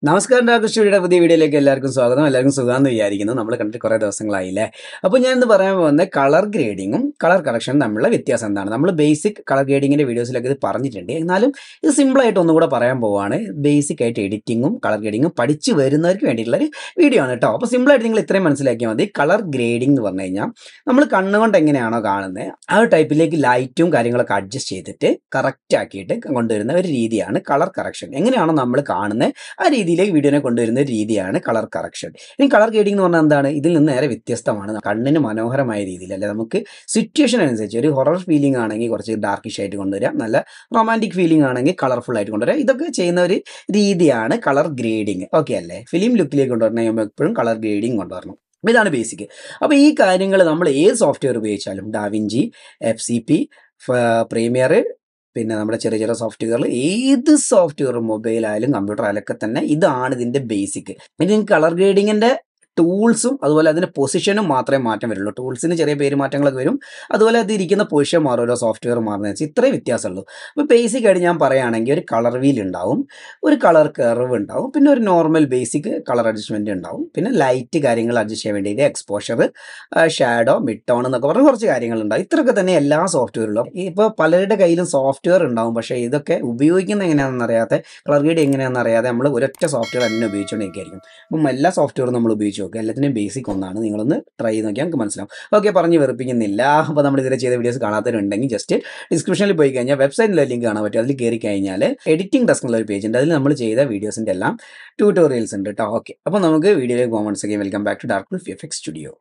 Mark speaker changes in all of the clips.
Speaker 1: നമസ്കാരം ഡാക്ടർ സ്റ്റുഡിയോയുടെ പുതിയ വീഡിയോയിലേക്ക് എല്ലാവർക്കും സ്വാഗതം. എല്ലാവർക്കും സുഖമാണെന്ന് വിചാരിക്കുന്നു. നമ്മൾ കണ്ടിട്ട് കുറേ ദിവസങ്ങളായില്ലേ. അപ്പോൾ ഞാൻ ഇന്ന് പറയാൻ പോകുന്നത് കളർ ഗ്രേഡിങ്ങും കളർ കറക്ഷനും തമ്മിലുള്ള വ്യത്യാസം എന്താണ്. നമ്മൾ ബേസിക് കളർ ഗ്രേഡിങ്ങിൻ്റെ വീഡിയോസിലൊക്കെ ഇത് പറഞ്ഞിട്ടുണ്ട്. എന്നാലും ഇത് സിമ്പിളായിട്ട് ഒന്നുകൂടെ പറയാൻ പോവുകയാണ്. ബേസിക് ആയിട്ട് എഡിറ്റിങ്ങും കളർ ഗ്രേഡിങ്ങും പഠിച്ച് വരുന്നവർക്ക് വേണ്ടിയിട്ടുള്ളൊരു വീഡിയോ ആണ് കേട്ടോ. അപ്പോൾ സിമ്പിളായിട്ട് നിങ്ങൾ ഇത്രയും മനസ്സിലാക്കിയാൽ മതി. കളർ ഗ്രേഡിംഗ് എന്ന് പറഞ്ഞു കഴിഞ്ഞാൽ നമ്മൾ കണ്ണുകൊണ്ട് എങ്ങനെയാണോ കാണുന്നത് ആ ഒരു ടൈപ്പിലേക്ക് ലൈറ്റും കാര്യങ്ങളൊക്കെ അഡ്ജസ്റ്റ് ചെയ്തിട്ട് കറക്റ്റ് ആക്കിയിട്ട് കൊണ്ടുവരുന്ന ഒരു രീതിയാണ് കളർ കറക്ഷൻ. എങ്ങനെയാണോ നമ്മൾ കാണുന്നത് ആ രീതിയിലേക്ക് വീഡിയോനെ കൊണ്ടുവരുന്ന രീതിയാണ് കളർ കറക്ഷൻ. ഇനി കളർ ഗ്രേഡിംഗ് എന്ന് പറഞ്ഞാൽ എന്താണ്? ഇതിൽ നിന്ന് നേരെ വ്യത്യസ്തമാണ്. കണ്ണിന് മനോഹരമായ രീതിയിൽ അല്ലെ, നമുക്ക് സിറ്റുവേഷൻ അനുസരിച്ച് ഒരു ഹൊറർ ഫീലിംഗ് ആണെങ്കിൽ കുറച്ച് ഡാർക്കിഷ് ആയിട്ട് കൊണ്ടുവരാം, നല്ല റൊമാൻറ്റിക് ഫീലിംഗ് ആണെങ്കിൽ കളർഫുൾ ആയിട്ട് കൊണ്ടുവരാം. ഇതൊക്കെ ചെയ്യുന്ന ഒരു രീതിയാണ് കളർ ഗ്രേഡിങ്. ഓക്കെ അല്ലേ? ഫിലിം ലുക്കിലേക്ക് കൊണ്ടുവരണം എപ്പോഴും കളർ ഗ്രേഡിങ് കൊണ്ടുവരണം. ഇതാണ് ബേസിക്. അപ്പോൾ ഈ കാര്യങ്ങൾ നമ്മൾ ഏത് സോഫ്റ്റ്വെയർ ഉപയോഗിച്ചാലും ഡാവിഞ്ചി, FCP, പ്രീമിയർ, പിന്നെ നമ്മുടെ ചെറിയ ചെറിയ സോഫ്റ്റ്വെയറിൽ ഏത് സോഫ്റ്റ്വെയർ മൊബൈൽ ആയാലും കമ്പ്യൂട്ടർ ആയാലൊക്കെ തന്നെ ഇതാണ് ഇതിൻ്റെ ബേസിക്. ഇനി കളർ ഗ്രേഡിങ്ങിൻ്റെ ടൂൾസും അതുപോലെ അതിൻ്റെ പൊസിഷനും മാത്രമേ മാറ്റം വരുള്ളൂ. ടൂൾസിന് ചെറിയ പേര് മാറ്റങ്ങളൊക്കെ വരും, അതുപോലെ അത് ഇരിക്കുന്ന പൊസിഷൻ മാറും, ഓരോ സോഫ്റ്റ്വെയർ മാറുന്നത് വെച്ചാൽ ഇത്രയും വ്യത്യാസമുള്ളൂ. അപ്പോൾ ബേസിക് ആയിട്ട് ഞാൻ പറയുകയാണെങ്കിൽ ഒരു കളർ വീൽ ഉണ്ടാവും, ഒരു കളർ കർവ് ഉണ്ടാവും, പിന്നെ ഒരു നോർമൽ ബേസിക് കളർ അഡ്ജസ്റ്റ്മെൻറ്റ് ഉണ്ടാവും, പിന്നെ ലൈറ്റ് കാര്യങ്ങൾ അഡ്ജസ്റ്റ് ചെയ്യാൻ വേണ്ടിയിട്ട് എക്സ്പോഷർ, ഷാഡോ, മിഡ് ടോൺ എന്നൊക്കെ പറഞ്ഞ് കുറച്ച് കാര്യങ്ങളുണ്ടാവും. ഇത്രയൊക്കെ തന്നെ എല്ലാ സോഫ്റ്റ്വെയറിലും. ഇപ്പോൾ പലരുടെ കയ്യിലും സോഫ്റ്റ്വെയർ ഉണ്ടാവും, പക്ഷേ ഇതൊക്കെ ഉപയോഗിക്കുന്നത് എങ്ങനെയാണെന്ന് അറിയാതെ, കളർ ഗ്രേഡ് എങ്ങനെയാണെന്ന് അറിയാതെ നമ്മൾ ഒരൊറ്റ സോഫ്റ്റ്വെയർ തന്നെ ഉപയോഗിച്ചുകൊണ്ടിരിക്കുകയായിരിക്കും. അപ്പം എല്ലാ സോഫ്റ്റ്വെയറും നമ്മൾ ഉപയോഗിച്ച് നോക്കുക. എല്ലാത്തിനും ബേസിക് ഒന്നാണ്. നിങ്ങളൊന്ന് ട്രൈ ചെയ്ത് നോക്കിയാൽ നമുക്ക് മനസ്സിലാവും. ഓക്കെ, പറഞ്ഞ് വെറുപ്പിക്കുന്നില്ല. അപ്പോൾ നമ്മൾ ഇതിൽ ചെയ്ത വീഡിയോസ് കാണാത്തവരുണ്ടെങ്കിൽ ജസ്റ്റ് ഡിസ്ക്രിപ്ഷനിൽ പോയി കഴിഞ്ഞാൽ വെബ്സൈറ്റിലെ ലിങ്ക് കാണാൻ പറ്റും. അതിൽ കയറി കഴിഞ്ഞാൽ എഡിറ്റിംഗ് ഡെസ്ക് എന്നുള്ള ഒരു പേജ് ഉണ്ട്. അതിൽ നമ്മൾ ചെയ്ത വീഡിയോസിൻ്റെ എല്ലാം ട്യൂട്ടോറിയൽസ് ഉണ്ട് കേട്ടോ. ഓക്കെ, അപ്പോൾ നമുക്ക് വീഡിയോയിലേക്ക് പോകാൻ once again welcome back to dark VFX studio.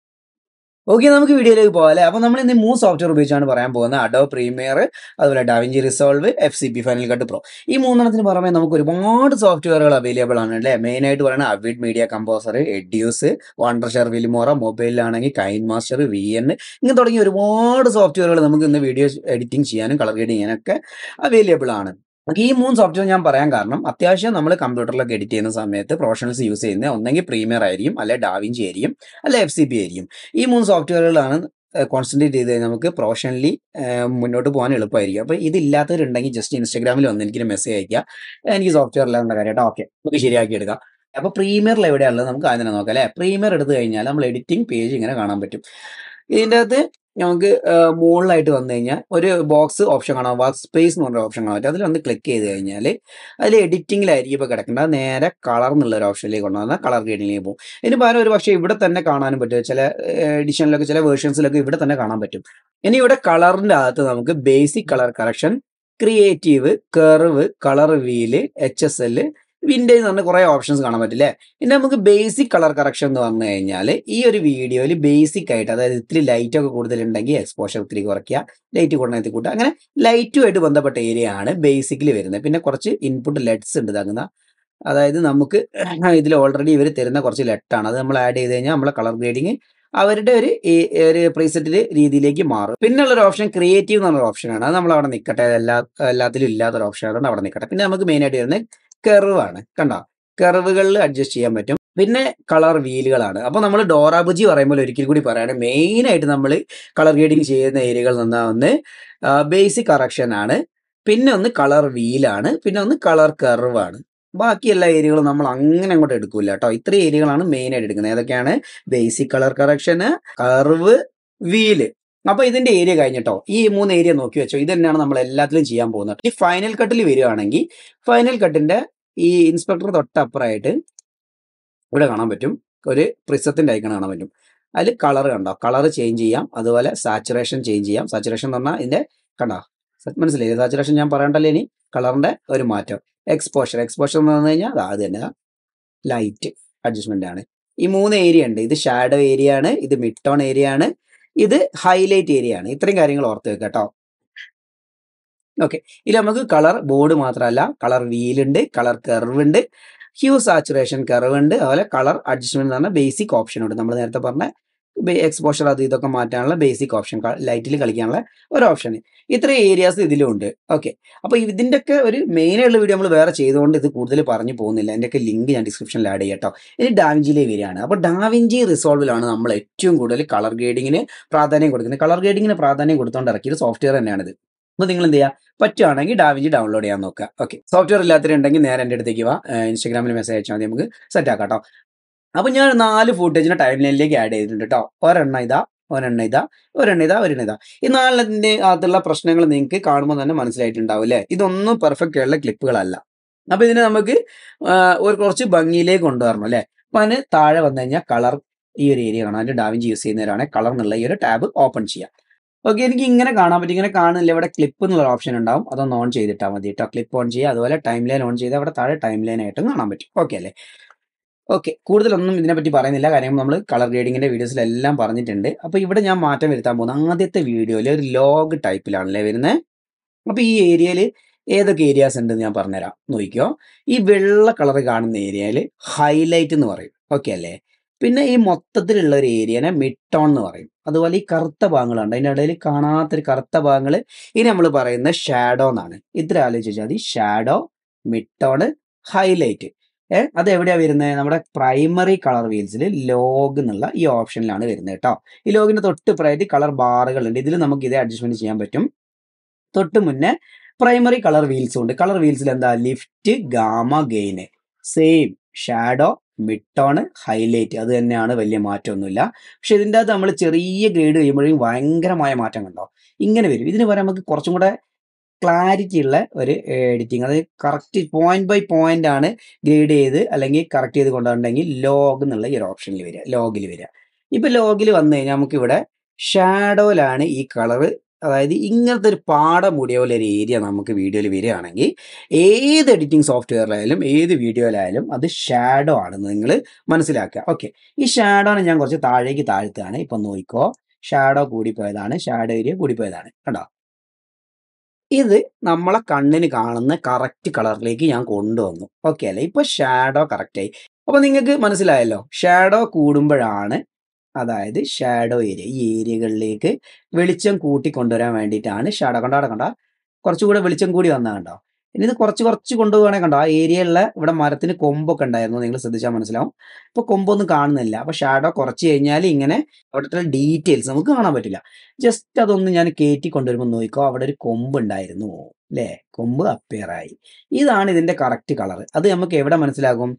Speaker 1: Okay, നമുക്ക് വീഡിയോയിലേക്ക് പോകാം. അപ്പോൾ നമ്മൾ ഇന്ന് 3 സോഫ്റ്റ്വെയർ ഉപയോഗിച്ചാണ് പറയാൻ പോകുന്നത്. അഡോബ് പ്രീമിയർ, അതുപോലെ DaVinci Resolve, FCP final cut pro. ഈ 3 പുറമെ നമുക്ക് ഒരുപാട് സോഫ്റ്റ്വെയറുകൾ അവൈലബിൾ ആണ് അല്ലേ. മെയിനായിട്ട് പറയുന്നത് Avid Media Composer, EDIUS, Wondershare, Filmora, മൊബൈലിലാണെങ്കിൽ കൈൻ മാസ്റ്റർ, VN, ഇങ്ങനെ തുടങ്ങിയ ഒരുപാട് സോഫ്റ്റ്വെയറുകൾ നമുക്ക് ഇന്ന് വീഡിയോ എഡിറ്റിംഗ് ചെയ്യാനും കളർ ഗ്രേഡിംഗ് ചെയ്യാനൊക്കെ അവൈലബിൾ ആണ്. ഈ 3 സോഫ്റ്റ്വെയർ ഞാൻ പറയാൻ കാരണം, അത്യാവശ്യം നമ്മൾ കമ്പ്യൂട്ടറിലൊക്കെ എഡിറ്റ് ചെയ്യുന്ന സമയത്ത് പ്രൊഫഷണൽസ് യൂസ് ചെയ്യുന്നത് ഒന്നെങ്കിൽ പ്രീമിയർ ആയിരിക്കും, അല്ലെ ഡാവിഞ്ചി ആയിരിക്കും, അല്ലെ FCP ആയിരിക്കും. ഈ 3 സോഫ്റ്റ്വെയറുകളാണ് കോൺസെൻട്രേറ്റ് ചെയ്ത് കഴിഞ്ഞാൽ നമുക്ക് പ്രൊഫഷണലി മുന്നോട്ട് പോകാൻ എളുപ്പമായിരിക്കും. അപ്പോൾ ഇതില്ലാത്തവരുണ്ടെങ്കിൽ ജസ്റ്റ് ഇൻസ്റ്റാഗ്രാമിൽ വന്ന് എനിക്കൊരു മെസ്സേജ് അയക്കുക, എനിക്ക് സോഫ്റ്റ്വെയർ ഇല്ലാത്ത കാര്യം കേട്ടോ. ഓക്കെ, നമുക്ക് ശരിയാക്കി എടുക്കാം. അപ്പോൾ പ്രീമിയറിൽ എവിടെയാണുള്ളത് നമുക്ക് ആദ്യം തന്നെ നോക്കാം അല്ലേ. പ്രീമിയർ എടുത്തു കഴിഞ്ഞാൽ നമ്മൾ എഡിറ്റിംഗ് പേജ് ഇങ്ങനെ കാണാൻ പറ്റും. ഇതിൻ്റെ അകത്ത് നമുക്ക് മുകളിലായിട്ട് വന്നു കഴിഞ്ഞാൽ ഒരു ബോക്സ് ഓപ്ഷൻ കാണാം, വർക്ക് സ്പേസ് എന്ന് പറഞ്ഞ ഓപ്ഷൻ കാണാൻ പറ്റും. അതിൽ ഒന്ന് ക്ലിക്ക് ചെയ്ത് കഴിഞ്ഞാൽ അതിൽ എഡിറ്റിങ്ങിലായിരിക്കും ഇപ്പോൾ കിടക്കേണ്ടത്. നേരെ കളർ എന്നുള്ള ഒരു ഓപ്ഷനിലേക്ക് കൊണ്ടുവന്നാൽ കളർ ഗ്രേഡിങ്ങിലേക്ക് പോകും. ഇതിന് പകരം ഒരു പക്ഷേ ഇവിടെ തന്നെ കാണാനും പറ്റും. ചില എഡിഷനിലൊക്കെ ചില വേർഷൻസിലൊക്കെ ഇവിടെ തന്നെ കാണാൻ പറ്റും. ഇനി ഇവിടെ കളറിൻ്റെ അകത്ത് നമുക്ക് basic colour correction, creative, curve, colour wheel, HSL, വിൻഡേജ് എന്ന് പറഞ്ഞ കുറേ ഓപ്ഷൻസ് കാണാൻ പറ്റില്ലേ. പിന്നെ നമുക്ക് ബേസിക് കളർ കറക്ഷൻ എന്ന് പറഞ്ഞു കഴിഞ്ഞാൽ ഈ ഒരു വീഡിയോയിൽ ബേസിക് ആയിട്ട്, അതായത് ഇത്തിരി ലൈറ്റ് ഒക്കെ കൂടുതലുണ്ടെങ്കിൽ എക്സ്പോഷർ ഇത്തിരി കുറയ്ക്കുക, ലൈറ്റ് കൂടണത്തിൽ കൂട്ടുക, അങ്ങനെ ലൈറ്റുമായിട്ട് ബന്ധപ്പെട്ട ഏരിയ ആണ് ബേസിക്കലി വരുന്നത്. പിന്നെ കുറച്ച് ഇൻപുട്ട് ലെഡ്സ് ഉണ്ട് ഇതാകുന്ന, അതായത് നമുക്ക് ഇതിൽ ഓൾറെഡി ഇവർ തരുന്ന കുറച്ച് ലെറ്റാണ്, അത് നമ്മൾ ആഡ് ചെയ്ത് കഴിഞ്ഞാൽ നമ്മളെ കളർ ഗ്രേഡിങ് അവരുടെ ഒരു പ്രീസെറ്റിൽ രീതിയിലേക്ക് മാറും. പിന്നെ ഉള്ളൊരു ഓപ്ഷൻ ക്രിയേറ്റീവ് എന്നുള്ള ഓപ്ഷനാണ്. അത് നമ്മൾ അവിടെ നിൽക്കട്ടെ, എല്ലാത്തിലും ഇല്ലാത്തൊരു ഓപ്ഷൻ ആയതുകൊണ്ട് അവിടെ നിൽക്കട്ടെ. പിന്നെ നമുക്ക് മെയിനായിട്ട് വരുന്നത് കർവാണ്. കണ്ടോ, കർവുകളിൽ അഡ്ജസ്റ്റ് ചെയ്യാൻ പറ്റും. പിന്നെ കളർ വീലുകളാണ്. അപ്പോൾ നമ്മൾ ഡോറാബുജി പറയുമ്പോൾ ഒരിക്കൽ കൂടി പറയുകയാണ്, മെയിനായിട്ട് നമ്മൾ കളർ ഗ്രേഡിങ് ചെയ്യുന്ന ഏരിയകൾ നിന്നാൽ ഒന്ന് ബേസിക് കറക്ഷൻ ആണ്, പിന്നെ ഒന്ന് കളർ വീലാണ്, പിന്നെ ഒന്ന് കളർ കർവാണ്. ബാക്കി എല്ലാ ഏരിയകളും നമ്മൾ അങ്ങനെ അങ്ങോട്ട് എടുക്കൂല കേട്ടോ. ഇത്രയും ഏരിയകളാണ് മെയിനായിട്ട് എടുക്കുന്നത്. ഏതൊക്കെയാണ്? Basic colour correction, curve, wheel. അപ്പോൾ ഇതിന്റെ ഏരിയ കഴിഞ്ഞിട്ടോ, ഈ 3 ഏരിയ നോക്കി വെച്ചോ. ഇത് തന്നെയാണ് നമ്മൾ എല്ലാത്തിലും ചെയ്യാൻ പോകുന്നത്. ഈ ഫൈനൽ കട്ടിൽ വരികയാണെങ്കിൽ ഫൈനൽ കട്ടിന്റെ ഈ ഇൻസ്പെക്ടർ തൊട്ടപ്പുറമായിട്ട് ഇവിടെ കാണാൻ പറ്റും ഒരു പ്രിസത്തിന്റെ ഐക്കൺ കാണാൻ പറ്റും. അതിൽ കളർ കണ്ടോ, കളർ ചേഞ്ച് ചെയ്യാം, അതുപോലെ സാച്ചുറേഷൻ ചേഞ്ച് ചെയ്യാം. സാച്ചുറേഷൻ എന്ന് പറഞ്ഞാൽ ഇതിന്റെ കണ്ടോ, മനസ്സിലായി? സാച്ചുറേഷൻ ഞാൻ പറയണ്ടല്ലോ. ഇനി കളറിന്റെ ഒരു മാറ്റം. എക്സ്പോഷർ എന്ന് പറഞ്ഞു കഴിഞ്ഞാൽ അത് തന്നെ ലൈറ്റ് അഡ്ജസ്റ്റ്മെന്റ് ആണ്. ഈ 3 ഏരിയ ഉണ്ട്. ഇത് ഷാഡോ ഏരിയ ആണ്, ഇത് മിഡ് ടോൺ ഏരിയ ആണ്, ഇത് ഹൈലൈറ്റ് ഏരിയ ആണ്. ഇത്രയും കാര്യങ്ങൾ ഓർത്ത് വെക്കുക കേട്ടോ. ഓക്കെ, ഇതിൽ നമുക്ക് കളർ ബോർഡ് മാത്രമല്ല, കളർ വീലുണ്ട്, കളർ കർവ് ഉണ്ട്, ഹ്യൂ സാച്ചുറേഷൻ കർവ് ഉണ്ട്, അതുപോലെ കളർ അഡ്ജസ്റ്റ്മെന്റ് എന്ന് പറഞ്ഞ ബേസിക് ഓപ്ഷൻ ഉണ്ട്. നമ്മൾ നേരത്തെ പറഞ്ഞ എക്സ്പോഷർ അത് ഇതൊക്കെ മാറ്റാനുള്ള ബേസിക് ഓപ്ഷൻ, ലൈറ്റിൽ കളിക്കാനുള്ള ഒരു ഓപ്ഷൻ. ഇത്ര ഏരിയാസ് ഇതിലും ഉണ്ട്. ഓക്കെ, അപ്പോൾ ഇതിൻ്റെയൊക്കെ ഒരു മെയിനായിട്ടുള്ള വീഡിയോ നമ്മൾ വേറെ ചെയ്തുകൊണ്ട് ഇത് കൂടുതൽ പറഞ്ഞു പോകുന്നില്ല. അതിൻ്റെയൊക്കെ ലിങ്ക് ഞാൻ ഡിസ്ക്രിപ്ഷനിൽ ആഡ് ചെയ്യാം കേട്ടോ. ഇനി ഡാവിഞ്ചിയിലെ വരികയാണ്. അപ്പോൾ ഡാവിഞ്ചി റിസോൾവിലാണ് നമ്മൾ ഏറ്റവും കൂടുതൽ കളർ ഗ്രേഡിങ്ങിന് പ്രാധാന്യം കൊടുക്കുന്നത്. കളർ ഗ്രേഡിങ്ങിന് പ്രാധാന്യം കൊടുത്തുകൊണ്ട് ഇറക്കിയ സോഫ്റ്റ്വെയർ തന്നെയാണിത്. അപ്പോൾ നിങ്ങൾ എന്ത് ചെയ്യുക, പറ്റുവാണെങ്കിൽ ഡാവിഞ്ചി ഡൗൺലോഡ് ചെയ്യാൻ നോക്കുക. ഓക്കെ, സോഫ്റ്റ്വെയർ ഇല്ലാത്തവരുണ്ടെങ്കിൽ നേരെ എൻ്റെ അടുത്തേക്ക് വാ, ഇൻസ്റ്റാഗ്രാമിൽ മെസ്സേജ് അയച്ചാൽ മതി, നമുക്ക് സെറ്റ് ആക്കാം കേട്ടോ. അപ്പോൾ ഞാൻ 4 ഫൂട്ടേജിനെ ടൈം ലൈനിലേക്ക് ആഡ് ചെയ്തിട്ടുണ്ട് കേട്ടോ. ഒരെണ്ണം ഇതാ, ഒരെണ്ണം ഇതാ, ഒരെണ്ണം ഇതാ, ഒരെണ്ണം ഇതാ. ഈ 4ൻ്റെ അകത്തുള്ള പ്രശ്നങ്ങൾ നിങ്ങൾക്ക് കാണുമ്പോൾ തന്നെ മനസ്സിലായിട്ടുണ്ടാവും അല്ലേ? ഇതൊന്നും പെർഫെക്റ്റ് ആയിട്ടുള്ള ക്ലിപ്പുകളല്ല. അപ്പോൾ ഇതിനെ നമുക്ക് ഒരു കുറച്ച് ഭംഗിയിലേക്ക് കൊണ്ടുവരണം അല്ലേ? അപ്പോൾ അതിന് താഴെ വന്നു കഴിഞ്ഞാൽ കളർ, ഈ ഒരു ഏരിയ കാണാം. അതിൻ്റെ ഡാവിഞ്ചി യൂസ് ചെയ്യുന്നവരാണ് കളർ എന്നുള്ള ഈ ഒരു ടാബ് ഓപ്പൺ ചെയ്യാം. ഓക്കെ, എനിക്ക് ഇങ്ങനെ കാണാൻ പറ്റും. ഇങ്ങനെ കാണുന്നില്ല, ഇവിടെ ക്ലിപ്പ് എന്നുള്ള ഓപ്ഷൻ ഉണ്ടാവും, അതൊന്ന് ഓൺ ചെയ്തിട്ടാൽ മതി കേട്ടോ. ക്ലിപ്പ് ഓൺ ചെയ്യുക, അതുപോലെ ടൈം ലൈൻ ഓൺ ചെയ്താൽ അവിടെ താഴെ ടൈം ലൈൻ ആയിട്ടും കാണാൻ പറ്റും. ഓക്കെ അല്ലേ? ഓക്കെ, കൂടുതലൊന്നും ഇതിനെപ്പറ്റി പറയുന്നില്ല, കാര്യം നമ്മൾ കളർ ഗ്രേഡിങ്ങിൻ്റെ വീഡിയോസിലെല്ലാം പറഞ്ഞിട്ടുണ്ട്. അപ്പോൾ ഇവിടെ ഞാൻ മാറ്റം വരുത്താൻ പോകുന്നത് ആദ്യത്തെ വീഡിയോയിൽ ഒരു ലോഗ് ടൈപ്പിലാണല്ലേ വരുന്നത്. അപ്പോൾ ഈ ഏരിയയിൽ ഏതൊക്കെ ഏരിയാസ് ഉണ്ടെന്ന് ഞാൻ പറഞ്ഞുതരാം, നോക്കിക്കോ. ഈ വെള്ള കളർ കാണുന്ന ഏരിയയിൽ ഹൈലൈറ്റ് എന്ന് പറയും. ഓക്കെ അല്ലേ? പിന്നെ ഈ മൊത്തത്തിലുള്ള ഒരു ഏരിയനെ മിഡ് ടോൺ എന്ന് പറയും. അതുപോലെ ഈ കറുത്ത ഭാഗങ്ങളുണ്ട്, അതിൻ്റെ ഇടയിൽ കാണാത്തൊരു കറുത്ത ഭാഗങ്ങൾ, ഇനി നമ്മൾ പറയുന്നത് ഷാഡോ എന്നാണ്. ഇത്ര ആലോചിച്ചാൽ മതി. Shadow, mid tone, highlight. അത് എവിടെയാണ് വരുന്നത്? നമ്മുടെ പ്രൈമറി കളർ വീൽസിൽ ലോഗ് എന്നുള്ള ഈ ഓപ്ഷനിലാണ് വരുന്നത് കേട്ടോ. ഈ ലോഗിൻ്റെ തൊട്ട് പ്രായത്തിൽ കളർ ബാറുകളുണ്ട്, ഇതിൽ നമുക്ക് ഇതേ അഡ്ജസ്റ്റ്മെന്റ് ചെയ്യാൻ പറ്റും. തൊട്ട് മുന്നേ പ്രൈമറി കളർ വീൽസും ഉണ്ട്. കളർ വീൽസിൽ എന്താ? Lift, gamma, gain, same. Shadow, mid tone, highlight, അത് തന്നെയാണ്, വലിയ മാറ്റമൊന്നുമില്ല. പക്ഷെ ഇതിൻ്റെ അകത്ത് നമ്മൾ ചെറിയ ഗ്രേഡ് ചെയ്യുമ്പോഴേക്കും ഭയങ്കരമായ മാറ്റം കണ്ടോ, ഇങ്ങനെ വരും. ഇതിന് പറയാൻ നമുക്ക് കുറച്ചും കൂടെ ക്ലാരിറ്റി ഉള്ള ഒരു എഡിറ്റിംഗ്, അത് കറക്റ്റ് പോയിന്റ് ബൈ പോയിന്റ് ആണ് ഗ്രേഡ് ചെയ്ത് അല്ലെങ്കിൽ കറക്റ്റ് ചെയ്ത് കൊണ്ടുവരണമെങ്കിൽ ലോഗ് എന്നുള്ള ഈ ഒരു ഓപ്ഷനിൽ വരിക, ലോഗിൽ വരിക. ഇപ്പം ലോഗിൽ വന്നു കഴിഞ്ഞാൽ നമുക്കിവിടെ ഷാഡോയിലാണ് ഈ കളറ്, അതായത് ഇങ്ങനത്തെ ഒരു പാട മൂടിയ പോലെ ഒരു ഏരിയ നമുക്ക് വീഡിയോയിൽ വരികയാണെങ്കിൽ ഏത് എഡിറ്റിംഗ് സോഫ്റ്റ്വെയറിലായാലും ഏത് വീഡിയോയിലായാലും അത് ഷാഡോ ആണെന്ന് നിങ്ങൾ മനസ്സിലാക്കുക. ഓക്കെ, ഈ ഷാഡോനെ ഞാൻ കുറച്ച് താഴേക്ക് താഴ്ത്തുകയാണ്. ഇപ്പം നോക്കിക്കോ, ഷാഡോ കൂടിപ്പോയതാണ്, ഷാഡോ ഏരിയ കൂടിപ്പോയതാണ് കണ്ടോ. ഇത് നമ്മളെ കണ്ണിന് കാണുന്ന കറക്റ്റ് കളറിലേക്ക് ഞാൻ കൊണ്ടുവന്നു. ഓക്കെ അല്ലേ? ഇപ്പൊ ഷാഡോ കറക്റ്റായി. അപ്പൊ നിങ്ങൾക്ക് മനസ്സിലായല്ലോ, ഷാഡോ കൂടുമ്പോഴാണ്, അതായത് ഷാഡോ ഏരിയ, ഈ ഏരിയകളിലേക്ക് വെളിച്ചം കൂട്ടി കൊണ്ടുവരാൻ വേണ്ടിയിട്ടാണ് ഷാഡോ. കണ്ട കുറച്ചുകൂടെ വെളിച്ചം കൂടി വന്നാൽ കണ്ടോ. ഇനി ഇത് കുറച്ച് കൊണ്ടുപോകണേ കണ്ടോ, ആ ഏരിയയിലുള്ള ഇവിടെ മരത്തിന് കൊമ്പൊക്കെ ഉണ്ടായിരുന്നു, നിങ്ങൾ ശ്രദ്ധിച്ചാൽ മനസ്സിലാവും. ഇപ്പോൾ കൊമ്പൊന്നും കാണുന്നില്ല. അപ്പോൾ ഷാഡോ കുറച്ച് കഴിഞ്ഞാൽ ഇങ്ങനെ അവിടുത്തെ ഡീറ്റെയിൽസ് നമുക്ക് കാണാൻ പറ്റില്ല. ജസ്റ്റ് അതൊന്ന് ഞാൻ കയറ്റി കൊണ്ടുവരുമ്പോൾ നോക്കിക്കോ, അവിടെ ഒരു കൊമ്പ് ഉണ്ടായിരുന്നു അല്ലേ, കൊമ്പ് അപ്പിയർ ആയി. ഇതാണ് ഇതിൻ്റെ കറക്റ്റ് കളർ. അത് നമുക്ക് എവിടെ മനസ്സിലാകും?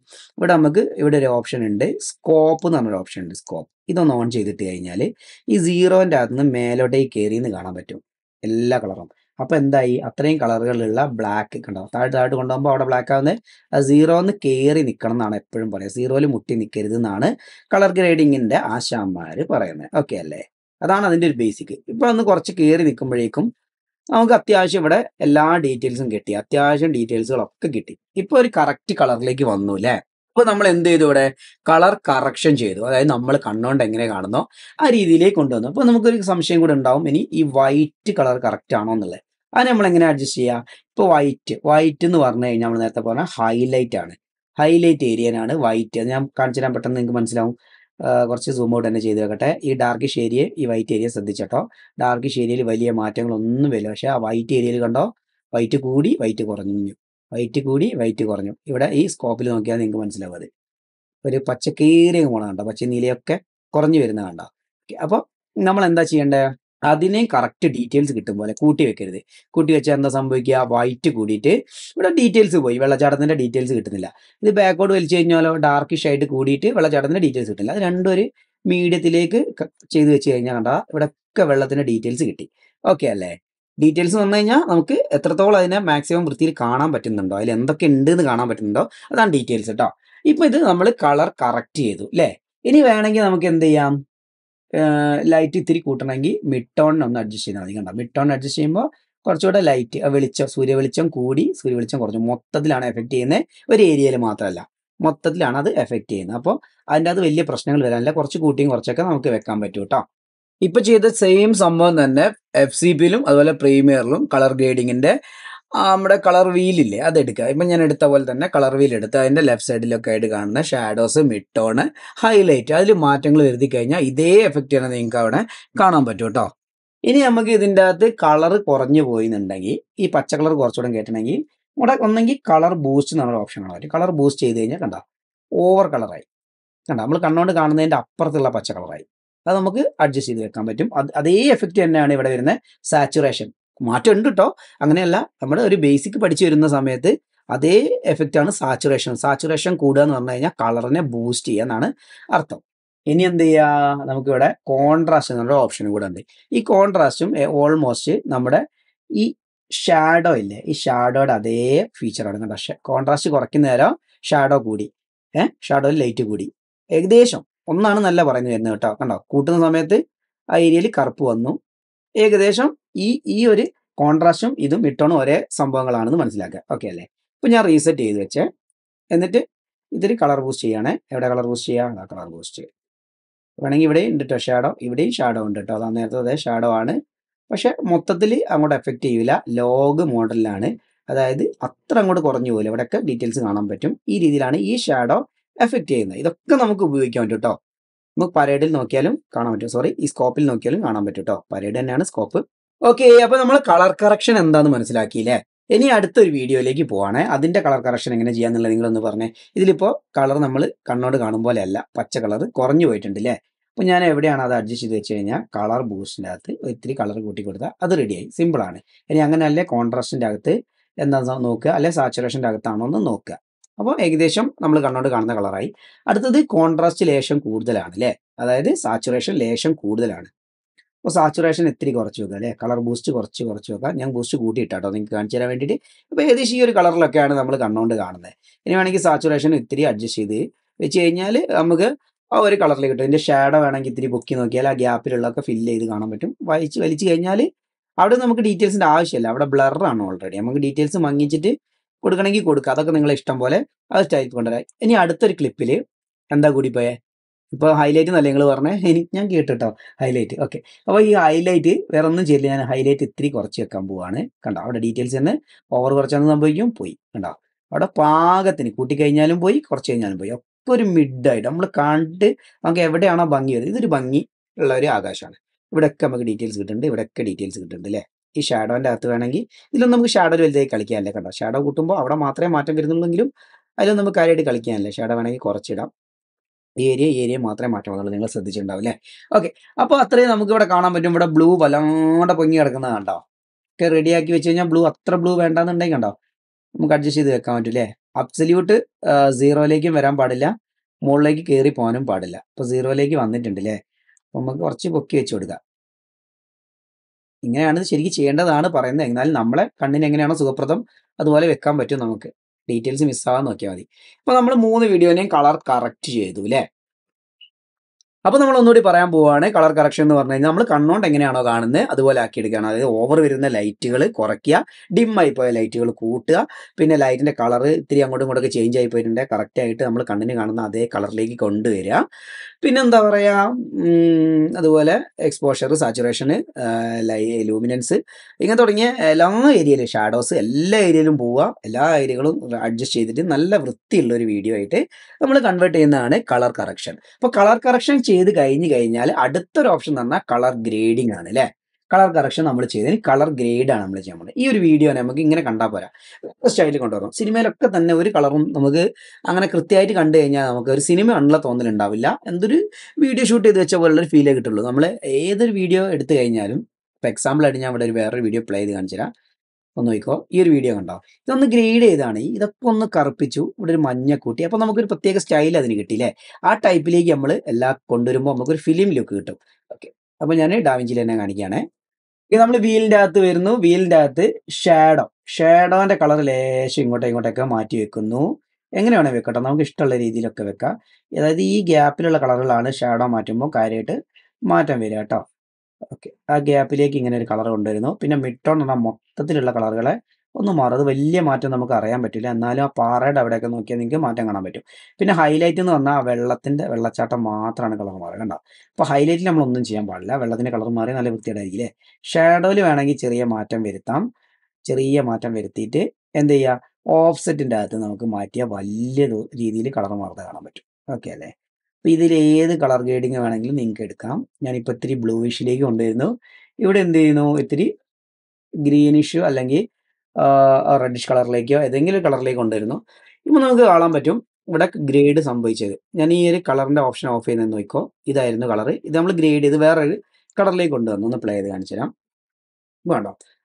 Speaker 1: ഇവിടെ ഒരു ഓപ്ഷൻ ഉണ്ട്, സ്കോപ്പ് എന്ന് പറഞ്ഞൊരു ഓപ്ഷൻ ഉണ്ട്, സ്കോപ്പ്. ഇതൊന്ന് ഓൺ ചെയ്തിട്ട് കഴിഞ്ഞാൽ ഈ സീറോൻ്റെ അകത്ത് നിന്ന് മേലോട്ടേക്ക് കയറി എന്ന് കാണാൻ പറ്റും എല്ലാ കളറും. അപ്പോൾ എന്തായി? അത്രയും കളറുകളുള്ള ബ്ലാക്ക് കണ്ടോ, താഴോട്ട് കൊണ്ടുപോകുമ്പോൾ അവിടെ ബ്ലാക്ക് ആവുന്നത്. അത് സീറോന്ന് കയറി നിൽക്കണം എന്നാണ് എപ്പോഴും പറയുക, സീറോയിൽ മുട്ടി നിൽക്കരുത് എന്നാണ് കളർ ഗ്രേഡിങ്ങിൻ്റെ ആശാന്മാർ പറയുന്നത്. ഓക്കെ അല്ലേ? അതാണ് അതിൻ്റെ ഒരു ബേസിക്. ഇപ്പോൾ ഒന്ന് കുറച്ച് കയറി നിൽക്കുമ്പോഴേക്കും നമുക്ക് അത്യാവശ്യം ഇവിടെ എല്ലാ ഡീറ്റെയിൽസും കിട്ടി, അത്യാവശ്യം ഡീറ്റെയിൽസുകളൊക്കെ കിട്ടി. ഇപ്പോൾ ഒരു കറക്റ്റ് കളറിലേക്ക് വന്നു അല്ലേ? അപ്പോൾ നമ്മൾ എന്ത് ചെയ്തു? ഇവിടെ കളർ കറക്ഷൻ ചെയ്തു, അതായത് നമ്മൾ കണ്ണുകൊണ്ട് എങ്ങനെ കാണുന്നോ ആ രീതിയിലേക്ക് കൊണ്ടുവന്നു. അപ്പോൾ നമുക്കൊരു സംശയം കൂടെ ഉണ്ടാവും, ഇനി ഈ വൈറ്റ് കളർ കറക്റ്റ് ആണോ എന്നുള്ളത്. അത് നമ്മൾ എങ്ങനെ അഡ്ജസ്റ്റ് ചെയ്യുക? ഇപ്പോൾ വൈറ്റ് എന്ന് പറഞ്ഞു കഴിഞ്ഞാൽ നമ്മൾ നേരത്തെ പറഞ്ഞ ഹൈലൈറ്റ് ആണ്, ഹൈലൈറ്റ് ഏരിയനാണ് വൈറ്റ്. അത് ഞാൻ കാണിച്ചു തരാൻ പെട്ടെന്ന് നിങ്ങൾക്ക് മനസ്സിലാവും. കുറച്ച് സൂം ഔട്ട് തന്നെ ചെയ്ത് വെക്കട്ടെ. ഈ ഡാർക്കിഷ് ഏരിയ, ഈ വൈറ്റ് ഏരിയ ശ്രദ്ധിച്ചോ. ഡാർക്കിഷ് ഏരിയയിൽ വലിയ മാറ്റങ്ങളൊന്നും വരില്ല. പക്ഷേ ആ വൈറ്റ് ഏരിയയിൽ കണ്ടോ, വൈറ്റ് കൂടി വൈറ്റ് കുറഞ്ഞു, വൈറ്റ് കൂടി വൈറ്റ് കുറഞ്ഞു. ഇവിടെ ഈ സ്കോപ്പിൽ നോക്കിയാൽ നിങ്ങൾക്ക് മനസ്സിലാവും. അത് ഒരു പച്ചക്കേറിയ പോണ കണ്ടോ, പച്ച നീലയൊക്കെ കുറഞ്ഞു വരുന്ന കണ്ടോ. അപ്പോൾ നമ്മൾ എന്താ ചെയ്യേണ്ടത്? അതിനെയും കറക്റ്റ് ഡീറ്റെയിൽസ് കിട്ടും പോലെ കൂട്ടി വെക്കരുത്. കൂട്ടി വെച്ചാൽ എന്താ സംഭവിക്കുക? വൈറ്റ് കൂടിയിട്ട് ഇവിടെ ഡീറ്റെയിൽസ് പോയി, വെള്ളച്ചാട്ടത്തിൻ്റെ ഡീറ്റെയിൽസ് കിട്ടുന്നില്ല. ഇത് ബാക്കോട്ട് വലിച്ചു കഴിഞ്ഞാലോ ഡാർക്കിഷ് ആയിട്ട് കൂടിയിട്ട് വെള്ളച്ചാട്ടത്തിൻ്റെ ഡീറ്റെയിൽസ് കിട്ടില്ല. അത് രണ്ടും ഒരു മീഡിയത്തിലേക്ക് ചെയ്ത് വെച്ച് കഴിഞ്ഞാൽ കണ്ടാൽ ഇവിടെയൊക്കെ വെള്ളത്തിൻ്റെ ഡീറ്റെയിൽസ് കിട്ടി. ഓക്കെ അല്ലേ? ഡീറ്റെയിൽസ് വന്നു കഴിഞ്ഞാൽ നമുക്ക് എത്രത്തോളം അതിനെ മാക്സിമം വൃത്തിയിൽ കാണാൻ പറ്റുന്നുണ്ടോ, അതിൽ എന്തൊക്കെ ഉണ്ട് എന്ന് കാണാൻ പറ്റുന്നുണ്ടോ, അതാണ് ഡീറ്റെയിൽസ് കേട്ടോ. ഇപ്പം ഇത് നമ്മൾ കളർ കറക്റ്റ് ചെയ്തു അല്ലേ? ഇനി വേണമെങ്കിൽ നമുക്ക് എന്ത് ചെയ്യാം? ലൈറ്റ് ഇത്തിരി കൂട്ടണമെങ്കിൽ മിഡ് ടോണിന് ഒന്ന് അഡ്ജസ്റ്റ് ചെയ്താൽ മതി. കണ്ടോ, മിഡ് ടോൺ അഡ്ജസ്റ്റ് ചെയ്യുമ്പോൾ കുറച്ചുകൂടെ ലൈറ്റ് വെളിച്ചം, സൂര്യവെളിച്ചം കൂടി സൂര്യവെളിച്ചം കുറഞ്ഞു. മൊത്തത്തിലാണ് എഫക്റ്റ് ചെയ്യുന്നത്, ഒരു ഏരിയയിൽ മാത്രമല്ല, മൊത്തത്തിലാണ് അത് എഫക്റ്റ് ചെയ്യുന്നത്. അപ്പോൾ അതിൻ്റെ അത് വലിയ പ്രശ്നങ്ങൾ വരാനില്ല. കുറച്ച് കൂട്ടിയും കുറച്ചൊക്കെ നമുക്ക് വെക്കാൻ പറ്റും കേട്ടോ. ഇപ്പം ചെയ്ത സെയിം സംഭവം തന്നെ FCPയിലും അതുപോലെ പ്രീമിയറിലും കളർ ഗ്രേഡിങ്ങിൻ്റെ നമ്മുടെ കളർ വീലില്ലേ അതെടുക്കുക. ഇപ്പം ഞാൻ എടുത്ത പോലെ തന്നെ കളർ വീൽ എടുത്ത് അതിൻ്റെ ലെഫ്റ്റ് സൈഡിലൊക്കെ ആയിട്ട് കാണുന്ന ഷാഡോസ്, മിഡ് ടോണ്, ഹൈലൈറ്റ്, അതിൽ മാറ്റങ്ങൾ വരുത്തി കഴിഞ്ഞാൽ ഇതേ എഫക്റ്റ് തന്നെ നിങ്ങൾക്ക് അവിടെ കാണാൻ പറ്റും കേട്ടോ. ഇനി നമുക്ക് ഇതിൻ്റെ അകത്ത് കളർ കുറഞ്ഞു പോയിന്നുണ്ടെങ്കിൽ, ഈ പച്ച കളർ കുറച്ചുകൂടെ കയറ്റണമെങ്കിൽ ഇവിടെ ഒന്നെങ്കിൽ കളർ ബൂസ്റ്റ് എന്നുള്ള ഓപ്ഷനാണ് പറ്റും. കളർ ബൂസ്റ്റ് ചെയ്ത് കഴിഞ്ഞാൽ കണ്ടോ ഓവർ കളറായി, കണ്ടോ നമ്മൾ കണ്ണുകൊണ്ട് കാണുന്നതിൻ്റെ അപ്പുറത്തുള്ള പച്ച കളറായി. അത് നമുക്ക് അഡ്ജസ്റ്റ് ചെയ്ത് വെക്കാൻ പറ്റും. അതേ എഫക്റ്റ് തന്നെയാണ് ഇവിടെ വരുന്നത്. സാച്ചുറേഷൻ മാറ്റം ഉണ്ട് കേട്ടോ, അങ്ങനെയല്ല. നമ്മുടെ ഒരു ബേസിക് പഠിച്ചു വരുന്ന സമയത്ത് അതേ എഫക്റ്റാണ് സാച്ചുറേഷൻ. സാച്ചുറേഷൻ കൂടുക എന്ന് പറഞ്ഞു കഴിഞ്ഞാൽ കളറിനെ ബൂസ്റ്റ് ചെയ്യുക എന്നാണ് അർത്ഥം. ഇനി എന്ത് ചെയ്യുക, നമുക്കിവിടെ കോൺട്രാസ്റ്റ് എന്നുള്ള ഓപ്ഷനും കൂടെ ഉണ്ട്. ഈ കോൺട്രാസ്റ്റും ഓൾമോസ്റ്റ് നമ്മുടെ ഈ ഷാഡോ ഇല്ലേ, ഈ ഷാഡോയുടെ അതേ ഫീച്ചറാണ് കണ്ടോ. കോൺട്രാസ്റ്റ് കുറയ്ക്കുന്ന നേരം ഷാഡോ കൂടി, ഷാഡോയിൽ ലൈറ്റ് കൂടി, ഏകദേശം ഒന്നാണ് നല്ല പറഞ്ഞു വരുന്നത് കേട്ടോ. കണ്ടോ, കൂട്ടുന്ന സമയത്ത് ആ ഏരിയയിൽ കറുപ്പ് വന്നു. ഏകദേശം ഈ ഒരു കോൺട്രാസ്റ്റും ഇതും മിട്ടോണും ഒരേ സംഭവങ്ങളാണെന്ന് മനസ്സിലാക്കുക. ഓക്കെ അല്ലേ? ഇപ്പൊ ഞാൻ റീസെറ്റ് ചെയ്ത് വെച്ചേ, എന്നിട്ട് ഇതിൽ കളർ ബൂസ്റ്റ് ചെയ്യണേ. എവിടെ കളർ ബൂസ്റ്റ് ചെയ്യാം? കളർ ബൂസ്റ്റ് വേണമെങ്കിൽ ഇവിടെ ഉണ്ട് കേട്ടോ ഷാഡോ, ഇവിടെയും ഷാഡോ ഉണ്ട് കേട്ടോ. അതാ നേരത്തെ അതേ ഷാഡോ ആണ്, പക്ഷെ മൊത്തത്തിൽ അങ്ങോട്ട് എഫക്റ്റ് ചെയ്യൂല. ലോഗ് മോഡലിലാണ്, അതായത് അത്ര അങ്ങോട്ട് കുറഞ്ഞു പോകില്ല. ഇവിടെയൊക്കെ ഡീറ്റെയിൽസ് കാണാൻ പറ്റും. ഈ രീതിയിലാണ് ഈ ഷാഡോ എഫക്റ്റ് ചെയ്യുന്നത്. ഇതൊക്കെ നമുക്ക് ഉപയോഗിക്കാൻ പറ്റും കേട്ടോ. നമുക്ക് പരേഡിൽ നോക്കിയാലും കാണാൻ പറ്റും. സോറി, ഈ സ്കോപ്പിൽ നോക്കിയാലും കാണാൻ പറ്റും കേട്ടോ. പരേഡ് തന്നെയാണ് സ്കോപ്പ്. ഓക്കെ, അപ്പൊ നമ്മൾ കളർ കറക്ഷൻ എന്താന്ന് മനസ്സിലാക്കിയില്ലേ? ഇനി അടുത്തൊരു വീഡിയോയിലേക്ക് പോവാണ്. അതിന്റെ കളർ കറക്ഷൻ എങ്ങനെ ചെയ്യാന്നുള്ളത് നിങ്ങളൊന്ന് പറഞ്ഞേ. ഇതിലിപ്പോ കളർ നമ്മൾ കണ്ണോട് കാണും പോലെ അല്ല, പച്ച കളർ കുറഞ്ഞു പോയിട്ടുണ്ട് അല്ലേ? അപ്പൊ ഞാൻ എവിടെയാണ് അത് അഡ്ജസ്റ്റ് ചെയ്ത് വെച്ച് കഴിഞ്ഞാൽ കളർ ബൂസ്റ്റിന്റെ അകത്ത് ഇത്തിരി കളർ കൂട്ടി കൊടുത്താൽ അത് റെഡിയായി. സിമ്പിൾ ആണ്. ഇനി അങ്ങനെ അല്ലേ കോൺട്രാസ്റ്റിന്റെ അകത്ത് എന്താ നോക്കുക, അല്ലെ സാച്ചുറേഷന്റെ അകത്താണോ എന്ന് നോക്കുക. അപ്പോൾ ഏകദേശം നമ്മൾ കണ്ണോട് കാണുന്ന കളറായി. അടുത്തത് കോൺട്രാസ്റ്റ് ലേശം കൂടുതലാണ് അല്ലേ, അതായത് സാച്ചുറേഷൻ ലേശം കൂടുതലാണ്. അപ്പോൾ സാച്ചുറേഷൻ ഇത്തിരി കുറച്ച് വെക്കുക അല്ലേ, കളർ ബൂസ്റ്റ് കുറച്ച് വെക്കുക. ഞാൻ ബൂസ്റ്റ് കൂട്ടിയിട്ടാട്ടോ നിങ്ങൾക്ക് കാണിച്ചു തരാൻ വേണ്ടിയിട്ട്. അപ്പോൾ ഏകദേശം ഈ ഒരു കളറിലൊക്കെയാണ് നമ്മൾ കണ്ണുകൊണ്ട് കാണുന്നത്. ഇനി വേണമെങ്കിൽ സാച്ചുറേഷൻ ഇത്തിരി അഡ്ജസ്റ്റ് ചെയ്ത് വെച്ച് കഴിഞ്ഞാൽ നമുക്ക് ആ ഒരു കളറിലേക്ക് കിട്ടും. ഇതിൻ്റെ ഷാഡോ വേണമെങ്കിൽ ഇത്തിരി പൊക്കി നോക്കിയാൽ ആ ഗ്യാപ്പിലുള്ളതൊക്കെ ഫില്ല് ചെയ്ത് കാണാൻ പറ്റും. വലിച്ച് കഴിഞ്ഞാൽ അവിടെ നമുക്ക് ഡീറ്റെയിൽസിൻ്റെ ആവശ്യമില്ല, അവിടെ ബ്ലറാണ് ഓൾറെഡി. നമുക്ക് ഡീറ്റെയിൽസ് മങ്ങിച്ചിട്ട് കൊടുക്കണമെങ്കിൽ കൊടുക്കുക. അതൊക്കെ നിങ്ങളെ ഇഷ്ടം പോലെ അത് സ്റ്റൈൽ കൊണ്ടുവരാം. ഇനി അടുത്തൊരു ക്ലിപ്പിൽ എന്താ കൂടി പോയേ, ഇപ്പോൾ ഹൈലൈറ്റ് എന്നല്ലേ നിങ്ങൾ പറഞ്ഞേ, ഞാൻ കേട്ടോ ഹൈലൈറ്റ്. ഓക്കെ, അപ്പോൾ ഈ ഹൈലൈറ്റ് വേറെ ഒന്നും ചെയ്യില്ല, ഞാൻ ഹൈലൈറ്റ് ഇത്തിരി കുറച്ച് വെക്കാൻ പോവാണ്. കണ്ടോ, അവിടെ ഡീറ്റെയിൽസ് തന്നെ ഓവർ കുറച്ചാന്ന് സംഭവിക്കും, പോയി. കണ്ടോ, അവിടെ പാകത്തിന് കൂട്ടിക്കഴിഞ്ഞാലും പോയി, കുറച്ച് കഴിഞ്ഞാലും പോയി. ഒക്കെ ഒരു മിഡായിട്ട് നമ്മൾ കണ്ട് നമുക്ക് എവിടെയാണോ ഭംഗി വരുന്നത്, ഇതൊരു ഭംഗി ഉള്ള ഒരു ആകാശമാണ്. ഇവിടെയൊക്കെ നമുക്ക് ഡീറ്റെയിൽസ് കിട്ടുന്നുണ്ട്, ഇവിടെയൊക്കെ ഡീറ്റെയിൽസ് കിട്ടുന്നുണ്ട് അല്ലേ? ഈ ഷാഡോൻ്റെ അകത്ത് വേണമെങ്കിൽ ഇതിലൊന്നും നമുക്ക് ഷാഡോ വലുതായി കളിക്കാനല്ലേ. കണ്ടോ, ഷാഡോ കൂട്ടുമ്പോൾ അവിടെ മാത്രമേ മാറ്റം വരുന്നുള്ളെങ്കിലും അതിലൊന്നും നമുക്ക് കാര്യമായിട്ട് കളിക്കാനല്ലേ. ഷാഡോ വേണമെങ്കിൽ കുറച്ചിടാം. ഈ ഏരിയ മാത്രമേ മാറ്റം വന്നുള്ളൂ, നിങ്ങൾ ശ്രദ്ധിച്ചിട്ടുണ്ടാവും അല്ലേ? ഓക്കെ, അപ്പോൾ അത്രയും നമുക്ക് ഇവിടെ കാണാൻ പറ്റും. ഇവിടെ ബ്ലൂ വല്ലാണ്ട് പൊങ്ങി കിടക്കുന്നത് കണ്ടോ, ഒക്കെ റെഡിയാക്കി വെച്ച് കഴിഞ്ഞാൽ ബ്ലൂ അത്ര ബ്ലൂ വേണ്ടാന്നുണ്ടെങ്കിൽ കണ്ടോ നമുക്ക് അഡ്ജസ്റ്റ് ചെയ്ത് വെക്കാൻ പറ്റും അല്ലേ? അബ്സല്യൂട്ട് സീറോയിലേക്കും വരാൻ പാടില്ല, മുകളിലേക്ക് കയറി പോകാനും പാടില്ല. അപ്പോൾ സീറോയിലേക്ക് വന്നിട്ടുണ്ട് അല്ലേ? അപ്പോൾ നമുക്ക് കുറച്ച് പൊക്കി വെച്ച് കൊടുക്കാം. ഇങ്ങനെയാണ് ഇത് ശരിക്കും ചെയ്യേണ്ടതാണ് പറയുന്നത്. എന്നാലും നമ്മളെ കണ്ണിന് എങ്ങനെയാണോ സുഖപ്രദം അതുപോലെ വെക്കാൻ പറ്റും നമുക്ക്. ഡീറ്റെയിൽസ് മിസ്സാകാൻ നോക്കിയാൽ മതി. ഇപ്പോൾ നമ്മൾ 3 വീഡിയോനെയും കളർ കറക്റ്റ് ചെയ്തു അല്ലേ? അപ്പോൾ നമ്മൾ ഒന്നുകൂടി പറയാൻ പോവുകയാണ്. കളർ കറക്ഷൻ എന്ന് പറഞ്ഞു കഴിഞ്ഞാൽ നമ്മൾ കണ്ണുകൊണ്ട് എങ്ങനെയാണോ കാണുന്നത് അതുപോലെ ആക്കിയെടുക്കുകയാണ്. അതായത് ഓവർ വരുന്ന ലൈറ്റുകൾ കുറയ്ക്കുക, ഡിം ആയി പോയ ലൈറ്റുകൾ കൂട്ടുക, പിന്നെ ലൈറ്റിൻ്റെ കളർ ഇത്തിരി അങ്ങോട്ടും ഇങ്ങോട്ടൊക്കെ ചേഞ്ച് ആയി പോയിട്ടുണ്ട്, കറക്റ്റായിട്ട് നമ്മൾ കണ്ണിന് കാണുന്ന അതേ കളറിലേക്ക് കൊണ്ടുവരിക. പിന്നെ എന്താ പറയുക, അതുപോലെ എക്സ്പോഷർ, സാച്ചുറേഷന്, ലൂമിനൻസ്, ഇങ്ങനെ തുടങ്ങിയ എല്ലാ ഏരിയയിലും ഷാഡോസ് എല്ലാ ഏരിയയിലും പോവുക. എല്ലാ ഏരിയകളും അഡ്ജസ്റ്റ് ചെയ്തിട്ട് നല്ല വൃത്തിയുള്ള ഒരു വീഡിയോ ആയിട്ട് നമ്മൾ കൺവേർട്ട് ചെയ്യുന്നതാണ് കളർ കറക്ഷൻ. അപ്പോൾ കളർ കറക്ഷൻ ചെയ്ത് കഴിഞ്ഞാൽ അടുത്തൊരു ഓപ്ഷൻ എന്ന് പറഞ്ഞാൽ കളർ ഗ്രേഡിംഗ് ആണ് അല്ലേ? കളർ കറക്ഷൻ നമ്മൾ ചെയ്തതിന് കളർ ഗ്രേഡാണ് നമ്മൾ ചെയ്യാൻ പോകുന്നത്. ഈ ഒരു വീഡിയോ നമുക്ക് ഇങ്ങനെ കണ്ടാൽ പോരാ, സ്റ്റൈലിൽ കൊണ്ടുവരണം. സിനിമയിലൊക്കെ തന്നെ ഒരു കളറും നമുക്ക് അങ്ങനെ കൃത്യമായിട്ട് കണ്ടു കഴിഞ്ഞാൽ നമുക്ക് ഒരു സിനിമ ഉള്ള തോന്നലുണ്ടാവില്ല, എന്തൊരു വീഡിയോ ഷൂട്ട് ചെയ്ത് വെച്ച പോലുള്ളൊരു ഫീലേ കിട്ടുള്ളൂ. നമ്മൾ ഏതൊരു വീഡിയോ എടുത്തു കഴിഞ്ഞാലും, ഇപ്പോൾ എക്സാമ്പിളായിട്ട് ഞാൻ ഇവിടെ വേറൊരു വീഡിയോ പ്ലേ ചെയ്ത് കാണിച്ചു തരാം. ഒന്ന് നോക്കിക്കോ, ഈ ഒരു വീഡിയോ കണ്ടോ, ഇതൊന്ന് ഗ്രേഡ് ചെയ്താണ്. ഇതൊക്കെ ഒന്ന് കറുപ്പിച്ചു, ഇവിടെ ഒരു മഞ്ഞ കൂട്ടി, അപ്പോൾ നമുക്കൊരു പ്രത്യേക സ്റ്റൈൽ അതിന് കിട്ടിയില്ലേ? ആ ടൈപ്പിലേക്ക് നമ്മൾ എല്ലാം കൊണ്ടുവരുമ്പോൾ നമുക്കൊരു ഫിലിം ലുക്ക് കിട്ടും. ഓക്കെ, അപ്പോൾ ഞാൻ ഡാവിഞ്ചിയിൽ തന്നെ കാണിക്കുകയാണേ. ഇത് നമ്മൾ വീലിൻ്റെ അകത്ത് വരുന്നു. വീലിൻ്റെ അകത്ത് ഷാഡോൻ്റെ കളർ ലേശം ഇങ്ങോട്ടേക്കൊക്കെ മാറ്റി വെക്കുന്നു. എങ്ങനെ വേണേൽ വെക്കട്ടോ, നമുക്ക് ഇഷ്ടമുള്ള രീതിയിലൊക്കെ വെക്കാം. അതായത് ഈ ഗ്യാപ്പിലുള്ള കളറുകളാണ് ഷാഡോ മാറ്റുമ്പോൾ കാര്യമായിട്ട് മാറ്റം വരിക കേട്ടോ. ഓക്കെ, ആ ഗ്യാപ്പിലേക്ക് ഇങ്ങനെ ഒരു കളർ കൊണ്ടുവരുന്നു. പിന്നെ മിഡ് ടോൺ എന്ന മൊത്തത്തിലുള്ള കളറുകളെ ഒന്ന് മാറും. അത് വലിയ മാറ്റം നമുക്ക് അറിയാൻ പറ്റില്ല, എന്നാലും ആ പാറയുടെ അവിടെയൊക്കെ നോക്കിയാൽ നിങ്ങൾക്ക് മാറ്റം കാണാൻ പറ്റും. പിന്നെ ഹൈലൈറ്റ് എന്ന് പറഞ്ഞാൽ ആ വെള്ളത്തിൻ്റെ വെള്ളച്ചാട്ടം മാത്രമാണ് കളർ മാറുക. കണ്ടോ, അപ്പോൾ ഹൈലൈറ്റിൽ നമ്മളൊന്നും ചെയ്യാൻ പാടില്ല, വെള്ളത്തിൻ്റെ കളർ മാറി നല്ല വൃത്തിയായില്ലേ. ഷാഡോയിൽ വേണമെങ്കിൽ ചെറിയ മാറ്റം വരുത്താം. ചെറിയ മാറ്റം വരുത്തിയിട്ട് എന്ത് ചെയ്യുക, ഓഫ്സെറ്റിൻ്റെ അകത്ത് നമുക്ക് മാറ്റിയാൽ വലിയ രീതിയിൽ കളർ മാറുന്നത് കാണാൻ പറ്റും. ഓക്കെ അല്ലേ? അപ്പോൾ ഇതിൽ ഏത് കളർ ഗ്രേഡിങ് വേണമെങ്കിലും നിങ്ങൾക്ക് എടുക്കാം. ഞാനിപ്പോൾ ഇത്തിരി ബ്ലൂയിഷിലേക്ക് കൊണ്ടുവരുന്നു. ഇവിടെ എന്ത് ചെയ്യുന്നു, ഇത്തിരി ഗ്രീനിഷോ അല്ലെങ്കിൽ റെഡിഷ് കളറിലേക്കോ ഏതെങ്കിലും ഒരു കളറിലേക്ക് കൊണ്ടുവരുന്നു. ഇപ്പോൾ നമുക്ക് കാണാൻ പറ്റും ഇവിടെ ഗ്രേഡ് സംഭവിച്ചത്. ഞാൻ ഈ ഒരു കളറിൻ്റെ ഓപ്ഷൻ ഓഫ് ചെയ്ത് നോക്കിക്കോ, ഇതായിരുന്നു കളർ. ഇത് നമ്മൾ ഗ്രേഡ് ചെയ്ത് വേറൊരു കളറിലേക്ക് കൊണ്ടുവന്നു. ഒന്ന് പ്ലേ ചെയ്ത് കാണിച്ചു തരാം. വേണ്ടോ,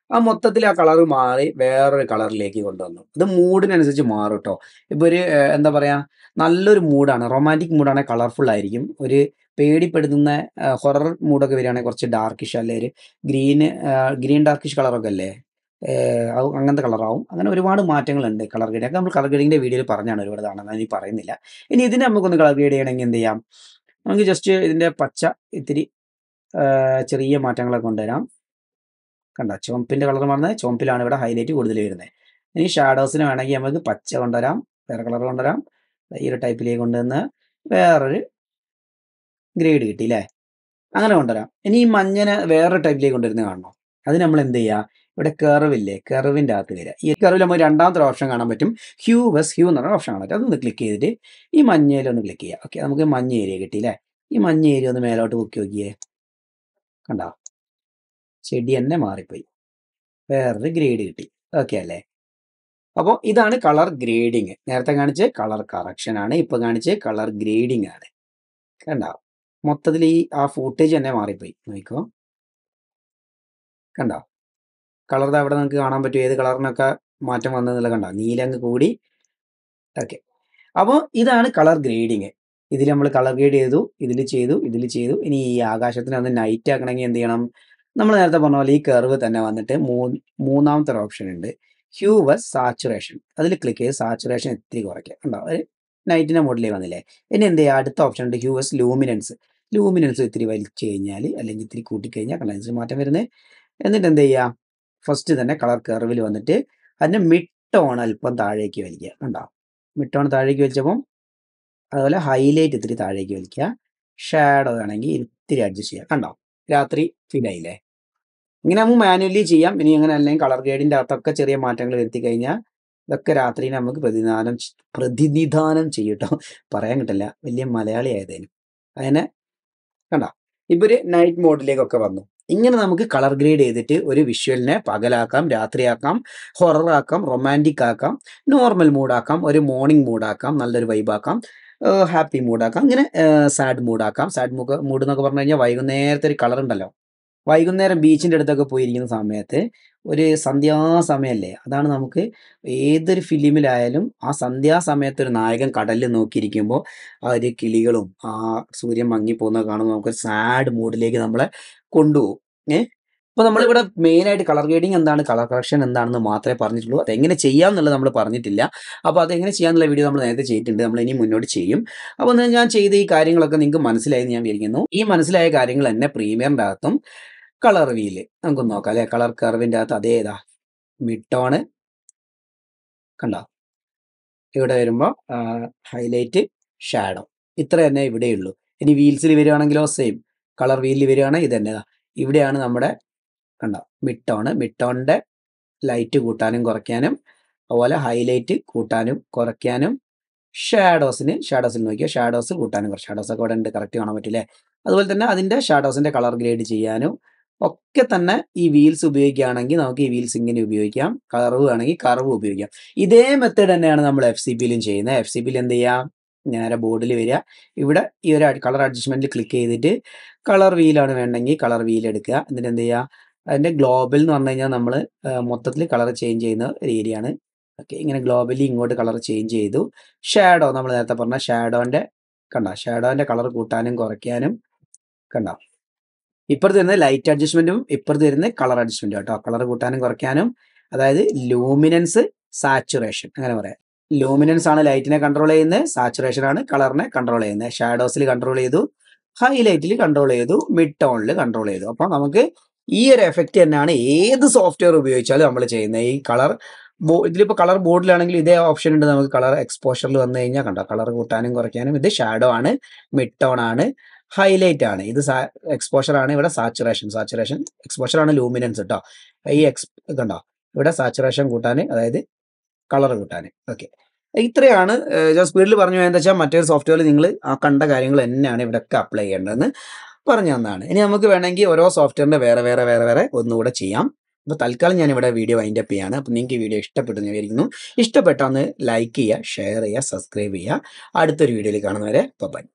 Speaker 1: ആ മൊത്തത്തിൽ ആ കളർ മാറി വേറൊരു കളറിലേക്ക് കൊണ്ടുവന്നു. ഇത് മൂഡിനനുസരിച്ച് മാറും കേട്ടോ. ഇപ്പോൾ ഒരു എന്താ പറയുക, നല്ലൊരു മൂഡാണ്, റൊമാൻറ്റിക് മൂഡാണെങ്കിൽ കളർഫുൾ ആയിരിക്കും. ഒരു പേടിപ്പെടുത്തുന്ന ഹൊറർ മൂഡൊക്കെ വരികയാണെങ്കിൽ കുറച്ച് ഡാർക്കിഷ്, അല്ലെ ഒരു ഗ്രീൻ ഡാർക്കിഷ് കളറൊക്കെ അല്ലേ, അങ്ങനത്തെ കളറാവും. അങ്ങനെ ഒരുപാട് മാറ്റങ്ങളുണ്ട് കളർ ഗ്രേഡിങ്. ഒക്കെ നമ്മൾ കളർ ഗ്രേഡിങ്ങിൻ്റെ വീഡിയോയിൽ പറഞ്ഞാണ് ഒരുപാട് തവണ, ഞാൻ ഇനി പറയുന്നില്ല. ഇനി ഇതിനെ നമുക്കൊന്ന് കളർ ഗ്രേഡ് ചെയ്യണമെങ്കിൽ എന്ത് ചെയ്യാം, നമുക്ക് ജസ്റ്റ് ഇതിൻ്റെ പച്ച ഇത്തിരി ചെറിയ മാറ്റങ്ങളൊക്കെ കൊണ്ടുവരാം. കണ്ട ചുവപ്പിൻ്റെ കളർ മാറുന്നത്, ചുവപ്പിലാണ് ഇവിടെ ഹൈലൈറ്റ് കൂടുതൽ വരുന്നത്. ഇനി ഷാഡോസിന് വേണമെങ്കിൽ നമുക്ക് പച്ച കൊണ്ടുവരാം, വേറെ കളർ കൊണ്ടുവരാം. ഈ ഒരു ടൈപ്പിലേക്ക് കൊണ്ടുവന്ന് വേറൊരു ഗ്രേഡ് കിട്ടി അല്ലേ, അങ്ങനെ കൊണ്ടുവരാം. ഇനി ഈ മഞ്ഞനെ വേറൊരു ടൈപ്പിലേക്ക് കൊണ്ടുവരുന്നത് കാണണം. അത് നമ്മൾ എന്ത് ചെയ്യുക, ഇവിടെ കർവില്ലേ, കർവിൻ്റെ അകത്ത് വരിക. ഈ കർവിൽ നമുക്ക് രണ്ടാമത്തെ ഓപ്ഷൻ കാണാൻ പറ്റും, ഹ്യൂ എന്ന് പറഞ്ഞ ഓപ്ഷൻ കാണാൻ പറ്റും. അതൊന്ന് ക്ലിക്ക് ചെയ്തിട്ട് ഈ മഞ്ഞയിലൊന്ന് ക്ലിക്ക് ചെയ്യുക. ഓക്കെ, നമുക്ക് മഞ്ഞ ഏരിയ കിട്ടി അല്ലേ. ഈ മഞ്ഞ ഏരിയ ഒന്ന് മേലോട്ട് പൊക്കി നോക്കിയേ, കണ്ടോ ചെടി തന്നെ മാറിപ്പോയി, വേറൊരു ഗ്രേഡ് കിട്ടി. ഓക്കെ അല്ലേ. അപ്പോൾ ഇതാണ് കളർ ഗ്രേഡിങ്. നേരത്തെ കാണിച്ച് കളർ കറക്ഷൻ ആണ്, ഇപ്പൊ കാണിച്ച് കളർ ഗ്രേഡിങ് ആണ്. കണ്ടോ മൊത്തത്തിൽ ആ ഫൂട്ടേജ് തന്നെ മാറിപ്പോയി. നോക്കിക്കോ, കണ്ടോ കളർ അവിടെ നമുക്ക് കാണാൻ പറ്റും, ഏത് കളറിനൊക്കെ മാറ്റം വന്നതെന്നുള്ള കണ്ടോ, നീലങ്ങ് കൂടി. ഓക്കെ, അപ്പോൾ ഇതാണ് കളർ ഗ്രേഡിങ്. ഇതിൽ നമ്മൾ കളർ ഗ്രേഡ് ചെയ്തു, ഇതിൽ ചെയ്തു, ഇതിൽ ചെയ്തു. ഇനി ഈ ആകാശത്തിന് ഒന്ന് നൈറ്റ് ആക്കണമെങ്കിൽ എന്ത് ചെയ്യണം, നമ്മൾ നേരത്തെ പറഞ്ഞ പോലെ ഈ കർവ് തന്നെ വന്നിട്ട് മൂന്നാമത്തെ ഒരു ഓപ്ഷൻ ഉണ്ട്, ഹ്യൂവസ് സാച്ചുറേഷൻ. അതിൽ ക്ലിക്ക് ചെയ്ത് സാച്ചുറേഷൻ ഇത്തിരി കുറയ്ക്കുക. ഉണ്ടോ, ഒരു നൈറ്റിൻ്റെ മോഡിലേക്ക് വന്നില്ലേ. ഇനി എന്ത് ചെയ്യുക, അടുത്ത ഓപ്ഷൻ ഉണ്ട് ഹ്യൂവസ് ലൂമിനൻസ് ഇത്തിരി വലിച്ചു കഴിഞ്ഞാൽ, അല്ലെങ്കിൽ ഇത്തിരി കൂട്ടിക്കഴിഞ്ഞാൽ കണ്ടൻസ് മാറ്റം വരുന്നത്. എന്നിട്ട് എന്ത് ചെയ്യുക, ഫസ്റ്റ് തന്നെ കളർ കർവിൽ വന്നിട്ട് അതിൻ്റെ മിഡ് ടോൺ അല്പം താഴേക്ക് വലിക്കുക. കണ്ടോ, മിഡ് ടോൺ താഴേക്ക് വലിച്ചപ്പം, അതുപോലെ ഹൈലൈറ്റ് ഇത്തിരി താഴേക്ക് വലിക്കുക. ഷാഡോ ആണെങ്കിൽ ഇത്തിരി അഡ്ജസ്റ്റ് ചെയ്യുക. കണ്ടോ രാത്രി ഫീൽ ആയില്ലേ. ഇങ്ങനെ നമുക്ക് മാനുവലി ചെയ്യാം. ഇനി അങ്ങനെ അല്ലെങ്കിൽ കളർ ഗ്രേഡിൻ്റെ അകത്തൊക്കെ ചെറിയ മാറ്റങ്ങൾ വരുത്തി കഴിഞ്ഞാൽ ഇതൊക്കെ രാത്രി നമുക്ക് പ്രതിനിധാനം ചെയ്യട്ടോ, പറയാൻ കിട്ടില്ല, വലിയ മലയാളി ആയതേനും. അങ്ങനെ കണ്ടോ, ഇപ്പോൾ ഒരു നൈറ്റ് മോഡിലേക്കൊക്കെ വന്നു. ഇങ്ങനെ നമുക്ക് കളർ ഗ്രേഡ് ചെയ്തിട്ട് ഒരു വിഷ്വലിനെ പകലാക്കാം, രാത്രിയാക്കാം, ഹൊററാക്കാം, റൊമാൻറ്റിക് ആക്കാം, നോർമൽ മൂഡാക്കാം, ഒരു മോർണിംഗ് മൂഡാക്കാം, നല്ലൊരു വൈബാക്കാം, ഹാപ്പി മൂഡാക്കാം, ഇങ്ങനെ സാഡ് മൂഡാക്കാം. സാഡ് മൂഡ് എന്നൊക്കെ പറഞ്ഞു കഴിഞ്ഞാൽ വൈകുന്നേരത്തെ ഒരു കളർ ഉണ്ടല്ലോ, വൈകുന്നേരം ബീച്ചിൻ്റെ അടുത്തൊക്കെ പോയിരിക്കുന്ന സമയത്ത് ഒരു സന്ധ്യാസമയമല്ലേ, അതാണ് നമുക്ക് ഏതൊരു ഫിലിമിലായാലും ആ സന്ധ്യാസമയത്ത് ഒരു നായകൻ കടലിൽ നോക്കിയിരിക്കുമ്പോൾ ആ ഒരു കിളികളും ആ സൂര്യൻ മങ്ങിപ്പോകുന്നത് കാണുമ്പോൾ നമുക്കൊരു സാഡ് മൂഡിലേക്ക് നമ്മളെ കൊണ്ടുപോകും. അപ്പോൾ നമ്മളിവിടെ മെയിനായിട്ട് കളർ ഗ്രേഡിങ് എന്താണ്, കളർ കറക്ഷൻ എന്താണെന്ന് മാത്രമേ പറഞ്ഞിട്ടുള്ളൂ. അതെങ്ങനെ ചെയ്യാം എന്നുള്ളത് നമ്മൾ പറഞ്ഞിട്ടില്ല. അപ്പോൾ അതെങ്ങനെ ചെയ്യാമെന്നുള്ള വീഡിയോ നമ്മൾ നേരത്തെ ചെയ്തിട്ടുണ്ട്, നമ്മൾ ഇനി മുന്നോട്ട് ചെയ്യും. അപ്പോൾ ഞാൻ ചെയ്ത ഈ കാര്യങ്ങളൊക്കെ നിങ്ങൾക്ക് മനസ്സിലായെന്ന് ഞാൻ വിചാരിക്കുന്നു. ഈ മനസ്സിലായ കാര്യങ്ങൾ തന്നെ പ്രീമിയറിൻ്റെ അകത്തും കളർ വീല് നമുക്കൊന്ന് നോക്കാം അല്ലെ. കളർ കർവിൻ്റെ അകത്ത് അതേതാ മിഡ് ടോണ് കണ്ടോ, ഇവിടെ വരുമ്പോൾ ഹൈലൈറ്റ്, ഷാഡോ, ഇത്ര തന്നെ ഇവിടെയുള്ളൂ. ഇനി വീൽസിൽ വരികയാണെങ്കിലോ സെയിം, കളർ വീലിൽ വരികയാണെങ്കിൽ ഇത് തന്നെ ഇവിടെയാണ് നമ്മുടെ കണ്ടോ മിഡ് ടോണിൻ്റെ ലൈറ്റ് കൂട്ടാനും കുറയ്ക്കാനും, അതുപോലെ ഹൈലൈറ്റ് കൂട്ടാനും കുറയ്ക്കാനും, ഷാഡോസിൽ നോക്കിയാൽ ഷാഡോസ് കൂട്ടാനും കുറച്ച് ഷാഡോസൊക്കെ ഇവിടെ ഉണ്ട്, കറക്റ്റ് കാണാൻ പറ്റില്ലേ. അതുപോലെ തന്നെ അതിൻ്റെ ഷാഡോസിൻ്റെ കളർ ഗ്രേഡ് ചെയ്യാനും ഒക്കെ തന്നെ ഈ വീൽസ് ഉപയോഗിക്കുകയാണെങ്കിൽ നമുക്ക് ഈ വീൽസ് ഇങ്ങനെ ഉപയോഗിക്കാം, കർവ് വേണമെങ്കിൽ കർവ് ഉപയോഗിക്കാം. ഇതേ മെത്തേഡ് തന്നെയാണ് നമ്മൾ FCPയിലും ചെയ്യുന്നത്. FCPയിൽ എന്ത് ചെയ്യാം, നേരെ ബോർഡിൽ വരിക, ഇവിടെ ഈ ഒരു കളർ അഡ്ജസ്റ്റ്മെൻറ്റിൽ ക്ലിക്ക് ചെയ്തിട്ട് കളർ വീലാണ് വേണമെങ്കിൽ കളർ വീൽ എടുക്കുക. എന്നിട്ട് എന്ത് ചെയ്യുക, അതിൻ്റെ ഗ്ലോബൽ എന്ന് പറഞ്ഞു കഴിഞ്ഞാൽ നമ്മൾ മൊത്തത്തിൽ കളർ ചേഞ്ച് ചെയ്യുന്ന ഒരു ഏരിയ ആണ്. ഓക്കെ, ഇങ്ങനെ ഗ്ലോബലി ഇങ്ങോട്ട് കളർ ചേഞ്ച് ചെയ്തു. ഷാഡോ നമ്മൾ നേരത്തെ പറഞ്ഞ ഷാഡോൻ്റെ കളർ കൂട്ടാനും കുറയ്ക്കാനും കണ്ടോ, ഇപ്പുറത്ത് വരുന്നത് ലൈറ്റ് അഡ്ജസ്റ്റ്മെൻറ്റും ഇപ്പുറത്ത് വരുന്നത് കളർ അഡ്ജസ്റ്റ്മെൻറ്റും കേട്ടോ. കളർ കൂട്ടാനും കുറയ്ക്കാനും, അതായത് ലൂമിനൻസ്, സാച്ചുറേഷൻ അങ്ങനെ പറയാം. ലൂമിനൻസ് ആണ് ലൈറ്റിനെ കൺട്രോൾ ചെയ്യുന്നത്, സാച്ചുറേഷൻ ആണ് കളറിനെ കൺട്രോൾ ചെയ്യുന്നത്. ഷാഡോസിൽ കൺട്രോൾ ചെയ്തു, ഹൈലൈറ്റിൽ കൺട്രോൾ ചെയ്തു, മിഡ് ടോണിൽ കൺട്രോൾ ചെയ്തു. അപ്പോൾ നമുക്ക് ഈ ഒരു എഫക്റ്റ് തന്നെയാണ് ഏത് സോഫ്റ്റ്വെയർ ഉപയോഗിച്ചാലും നമ്മൾ ചെയ്യുന്നത്. ഈ കളർ ഇതിലിപ്പോൾ കളർ ബോർഡിലാണെങ്കിൽ ഇതേ ഓപ്ഷൻ ഉണ്ട്, നമുക്ക് കളർ എക്സ്പോഷറിൽ വന്നു കഴിഞ്ഞാൽ കണ്ടോ, കളർ കൂട്ടാനും കുറയ്ക്കാനും. ഇത് ഷാഡോ ആണ്, മിഡ് ടോൺ ആണ്, ഹൈലൈറ്റ് ആണ്, ഇത് എക്സ്പോഷർ ആണ്, ഇവിടെ സാച്ചുറേഷൻ എക്സ്പോഷർ ആണ്, ലൂമിനൻസ് കേട്ടോ. ഈ കണ്ടോ, ഇവിടെ സാച്ചുറേഷൻ കൂട്ടാൻ, അതായത് കളർ കൂട്ടാൻ. ഓക്കെ, ഇത്രയാണ്. ഞാൻ സ്പീഡിൽ പറഞ്ഞു എന്താ വെച്ചാൽ മറ്റൊരു സോഫ്റ്റ്വെയറിൽ നിങ്ങൾ ആ കണ്ട കാര്യങ്ങൾ തന്നെയാണ് ഇവിടെയൊക്കെ അപ്ലൈ ചെയ്യേണ്ടതെന്ന് പറഞ്ഞു തന്നതാണ്. ഇനി നമുക്ക് വേണമെങ്കിൽ ഓരോ സോഫ്റ്റ്വെയറിൻ്റെ വേറെ ഒന്നുകൂടെ ചെയ്യാം. അപ്പോൾ തൽക്കാലം ഞാൻ ഇവിടെ വീഡിയോ വൈൻഡ് അപ്പ് ചെയ്യാണ്. അപ്പോൾ നിങ്ങൾക്ക് ഈ വീഡിയോ ഇഷ്ടപ്പെട്ടു എന്ന് വിചാരിക്കുന്നു. ഇഷ്ടപ്പെട്ടാൽ ഒന്ന് ലൈക്ക് ചെയ്യുക, ഷെയർ ചെയ്യുക, സബ്സ്ക്രൈബ് ചെയ്യുക. അടുത്തൊരു വീഡിയോയിൽ കാണുന്നവരെ ബൈ.